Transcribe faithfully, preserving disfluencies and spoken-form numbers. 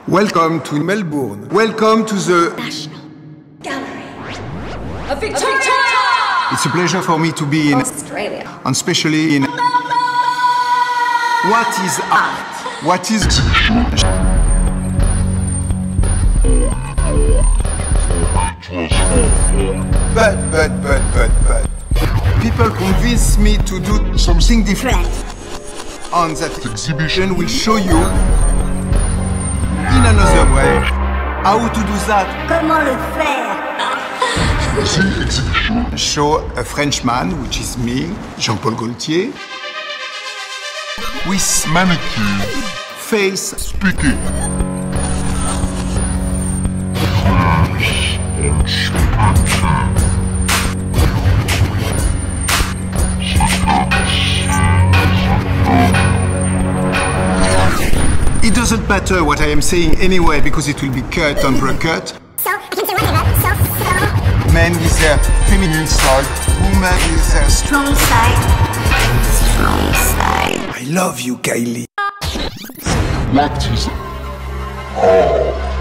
Welcome to Melbourne. Welcome to the National Gallery of Victoria! It's a pleasure for me to be in Australia. And especially in what is art? What is But, but, but, but, but people convince me to do something different. And that exhibition will show you in another way how to do that. Comment le faire? Show a Frenchman, which is me, JeanPaul Gaultier, with mannequin, face speaking. It doesn't matter what I am saying anyway, because it will be cut and recut. So, I can say whatever, so, so. Man with their feminine side, woman with their Strong side. Strong side. I love you, Kylie. What is art?